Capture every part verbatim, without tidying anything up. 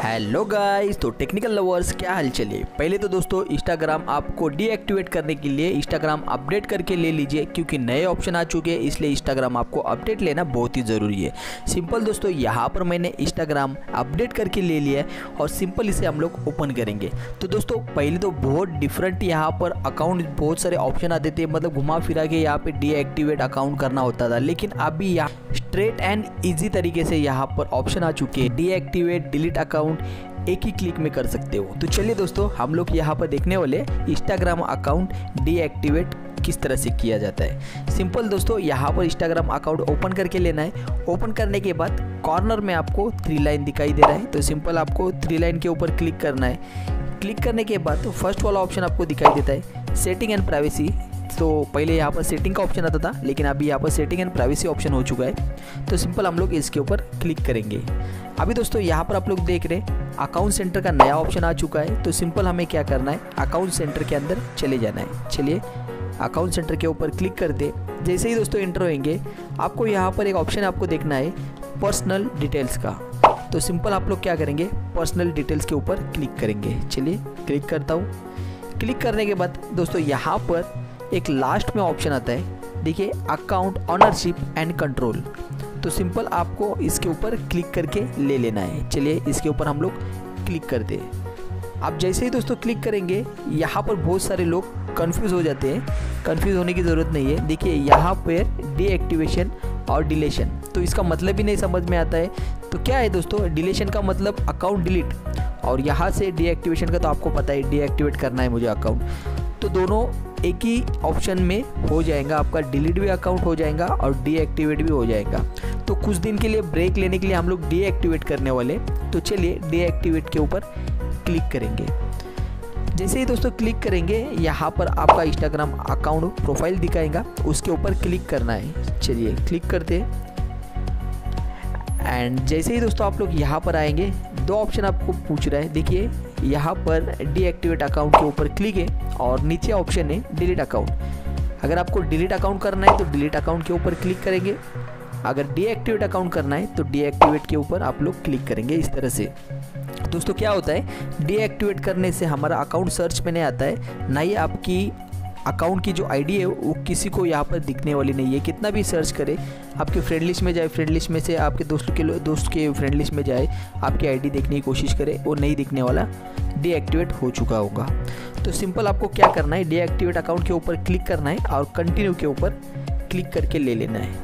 Hello guys, तो technical lovers क्या हाल चलिए। पहले तो दोस्तों इंस्टाग्राम आपको डीएक्टिवेट करने के लिए इंस्टाग्राम अपडेट करके ले लीजिए, क्योंकि नए ऑप्शन आ चुके हैं, इसलिए इंस्टाग्राम आपको अपडेट लेना बहुत ही ज़रूरी है। सिंपल दोस्तों, यहाँ पर मैंने इंस्टाग्राम अपडेट करके ले लिया है और सिंपल इसे हम लोग ओपन करेंगे। तो दोस्तों पहले तो बहुत डिफरेंट यहाँ पर अकाउंट बहुत सारे ऑप्शन आते थे, मतलब घुमा फिरा के यहाँ पे डीएक्टिवेट अकाउंट करना होता था, लेकिन अभी यहाँ स्ट्रेट एंड ईजी तरीके से यहाँ पर ऑप्शन आ चुके हैं। डीएक्टिवेट डिलीट अकाउंट एक ही क्लिक में कर सकते हो। तो चलिए दोस्तों, हम लोग यहाँ पर देखने वाले इंस्टाग्राम अकाउंट डीएक्टिवेट किस तरह से किया जाता है। सिंपल दोस्तों, यहाँ पर इंस्टाग्राम अकाउंट ओपन करके लेना है। ओपन करने के बाद कॉर्नर में आपको थ्री लाइन दिखाई दे रहा है, तो सिंपल आपको थ्री लाइन के ऊपर क्लिक करना है। क्लिक करने के बाद फर्स्ट वाला ऑप्शन आपको दिखाई देता है सेटिंग एंड प्राइवेसी। तो पहले यहाँ पर सेटिंग का ऑप्शन आता था, लेकिन अभी यहाँ पर सेटिंग एंड प्राइवेसी ऑप्शन हो चुका है। तो सिंपल हम लोग इसके ऊपर क्लिक करेंगे। अभी दोस्तों यहाँ पर आप लोग देख रहे हैं अकाउंट सेंटर का नया ऑप्शन आ चुका है। तो सिंपल हमें क्या करना है, अकाउंट सेंटर के अंदर चले जाना है। चलिए अकाउंट सेंटर के ऊपर क्लिक करते। जैसे ही दोस्तों एंटर होंगे, आपको यहाँ पर एक ऑप्शन आपको देखना है पर्सनल डिटेल्स का। तो सिंपल आप लोग क्या करेंगे, पर्सनल डिटेल्स के ऊपर क्लिक करेंगे। चलिए क्लिक करता हूँ। क्लिक करने के बाद दोस्तों यहाँ पर एक लास्ट में ऑप्शन आता है, देखिए अकाउंट ऑनरशिप एंड कंट्रोल। तो सिंपल आपको इसके ऊपर क्लिक करके ले लेना है। चलिए इसके ऊपर हम लोग क्लिक करते हैं। आप जैसे ही दोस्तों क्लिक करेंगे, यहाँ पर बहुत सारे लोग कंफ्यूज हो जाते हैं। कंफ्यूज होने की ज़रूरत नहीं है। देखिए यहाँ पर डीएक्टिवेशन और डिलीशन, तो इसका मतलब ही नहीं समझ में आता है। तो क्या है दोस्तों, डिलीशन का मतलब अकाउंट डिलीट, और यहाँ से डीएक्टिवेशन का तो आपको पता है डीएक्टिवेट करना है मुझे अकाउंट। तो दोनों एक ही ऑप्शन में हो जाएगा, आपका डिलीट भी अकाउंट हो जाएगा और डीएक्टिवेट भी हो जाएगा। तो कुछ दिन के लिए ब्रेक लेने के लिए हम लोग डीएक्टिवेट करने वाले। तो चलिए डीएक्टिवेट के ऊपर क्लिक करेंगे। जैसे ही दोस्तों क्लिक करेंगे, यहाँ पर आपका इंस्टाग्राम अकाउंट प्रोफाइल दिखाएगा, उसके ऊपर क्लिक करना है। चलिए क्लिक करते हैं। एंड जैसे ही दोस्तों आप लोग यहाँ पर आएंगे, दो ऑप्शन आपको पूछ रहा है। देखिए यहाँ पर डीएक्टिवेट अकाउंट के ऊपर क्लिक है और नीचे ऑप्शन है डिलीट अकाउंट। अगर आपको डिलीट अकाउंट करना है तो डिलीट अकाउंट के ऊपर क्लिक करेंगे। अगर डीएक्टिवेट अकाउंट करना है तो डीएक्टिवेट के ऊपर आप लोग क्लिक करेंगे। इस तरह से दोस्तों क्या होता है, डीएक्टिवेट करने से हमारा अकाउंट सर्च में नहीं आता है, ना ही आपकी अकाउंट की जो आईडी है वो किसी को यहाँ पर दिखने वाली नहीं है। कितना भी सर्च करे, आपके फ्रेंड लिस्ट में जाए, फ्रेंड लिस्ट में से आपके दोस्तों के दोस्त के फ्रेंड लिस्ट में जाए, आपकी आईडी देखने की कोशिश करे, वो नहीं दिखने वाला, डीएक्टिवेट हो चुका होगा। तो सिंपल आपको क्या करना है, डीएक्टिवेट अकाउंट के ऊपर क्लिक करना है और कंटिन्यू के ऊपर क्लिक करके ले लेना है।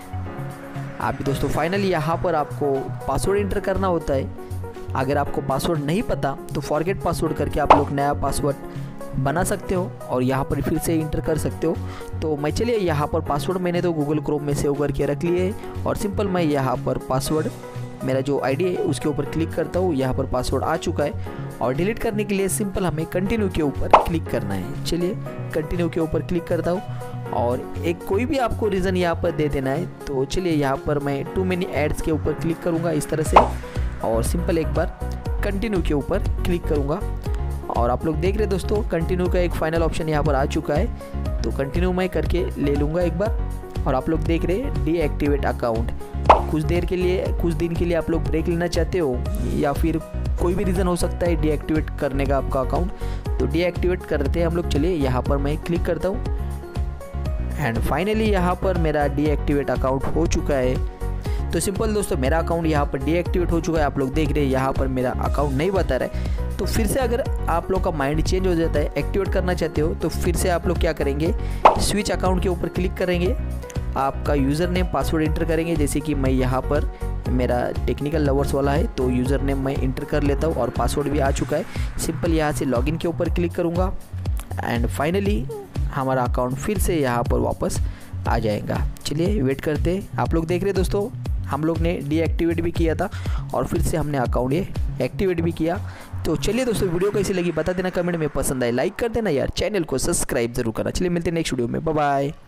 आप दोस्तों फाइनली यहाँ पर आपको पासवर्ड एंटर करना होता है। अगर आपको पासवर्ड नहीं पता तो फॉरगेट पासवर्ड करके आप लोग नया पासवर्ड बना सकते हो और यहाँ पर फिर से इंटर कर सकते हो। तो मैं चलिए यहाँ पर पासवर्ड मैंने तो गूगल क्रोम में सेव करके रख लिए है, और सिंपल मैं यहाँ पर पासवर्ड मेरा जो आईडी है उसके ऊपर क्लिक करता हूँ। यहाँ पर पासवर्ड आ चुका है, और डिलीट करने के लिए सिंपल हमें कंटिन्यू के ऊपर क्लिक करना है। चलिए कंटिन्यू के ऊपर क्लिक करता हूँ, और एक कोई भी आपको रीज़न यहाँ पर दे देना है। तो चलिए यहाँ पर मैं टू मेनी एड्स के ऊपर क्लिक करूँगा इस तरह से, और सिंपल एक बार कंटिन्यू के ऊपर क्लिक करूँगा। और आप लोग देख रहे दोस्तों, कंटिन्यू का एक फाइनल ऑप्शन यहाँ पर आ चुका है। तो कंटिन्यू मैं करके ले लूँगा एक बार, और आप लोग देख रहे हैं डीएक्टिवेट अकाउंट। कुछ देर के लिए, कुछ दिन के लिए आप लोग ब्रेक लेना चाहते हो, या फिर कोई भी रीज़न हो सकता है डीएक्टिवेट करने का आपका अकाउंट, तो डीएक्टिवेट करते हैं हम लोग। चलिए यहाँ पर मैं क्लिक करता हूँ, एंड फाइनली यहाँ पर मेरा डीएक्टिवेट अकाउंट हो चुका है। तो सिंपल दोस्तों, मेरा अकाउंट यहाँ पर डीएक्टिवेट हो चुका है। आप लोग देख रहे हैं यहाँ पर मेरा अकाउंट नहीं बता रहा है। तो फिर से अगर आप लोग का माइंड चेंज हो जाता है, एक्टिवेट करना चाहते हो, तो फिर से आप लोग क्या करेंगे, स्विच अकाउंट के ऊपर क्लिक करेंगे, आपका यूज़र नेम पासवर्ड इंटर करेंगे। जैसे कि मैं यहाँ पर मेरा टेक्निकल लवर्स वाला है, तो यूज़र नेम मैं इंटर कर लेता हूँ और पासवर्ड भी आ चुका है। सिंपल यहाँ से लॉगिन के ऊपर क्लिक करूँगा, एंड फाइनली हमारा अकाउंट फिर से यहाँ पर वापस आ जाएगा। चलिए वेट करते। आप लोग देख रहे दोस्तों, हम लोग ने डीएक्टिवेट भी किया था और फिर से हमने अकाउंट ये एक्टिवेट भी किया। तो चलिए दोस्तों, वीडियो कैसी लगी बता देना कमेंट में, पसंद आए लाइक कर देना यार, चैनल को सब्सक्राइब जरूर करना। चलिए मिलते हैं नेक्स्ट वीडियो में, बाय बाय।